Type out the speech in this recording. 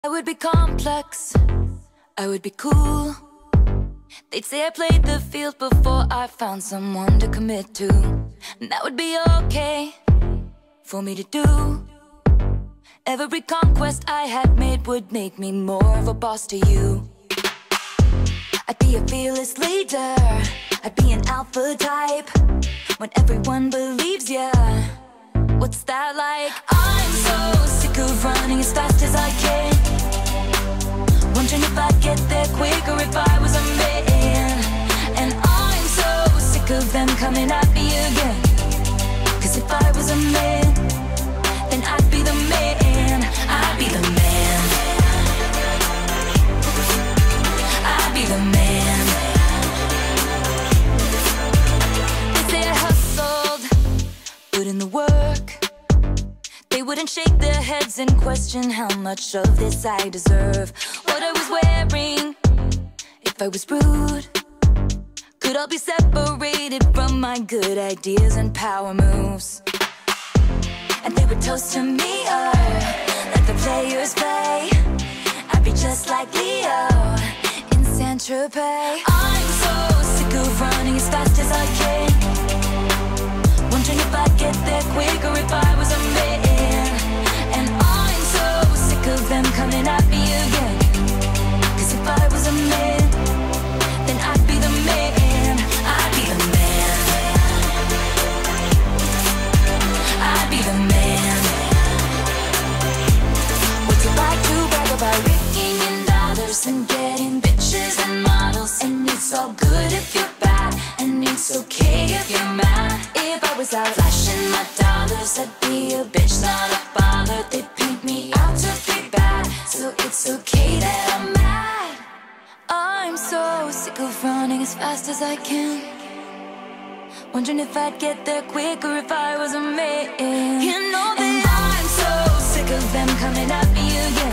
I would be complex, I would be cool. They'd say I played the field before I found someone to commit to. And that would be okay for me to do. Every conquest I had made would make me more of a boss to you. I'd be a fearless leader, I'd be an alpha type. When everyone believes ya, what's that like? I'm so sick of running as fast as I can, wondering if I'd get there quicker if I was a man. And I'm so sick of them coming at me again, 'cause if I was a man, then I'd be the man. I'd be the man. I'd be the man. They say I hustled, put in the work. They wouldn't shake their heads and question how much of this I deserve. What I was wearing, if I was rude, could all be separated from my good ideas and power moves. And they would toast to me, let the players play. I'd be just like Leo in Saint-Tropez. I'm so sick of running as fast as I can, wondering if I'd get there quicker if I was a man. And I'm so sick of them coming at me again, 'cause if I was a man, then I'd be the man. I'd be the man. I'd be the man. What's it like to brag about raking in dollars and getting bitches and models? And it's all good if you're bad, and it's okay if you're mad. If I was out flashing my dollars, I'd be a bitch, not a bother. They paint me out to be bad, so it's okay that I'm mad. I'm so sick of running as fast as I can, wondering if I'd get there quicker if I was a man. You know that I'm so sick of them coming at me again,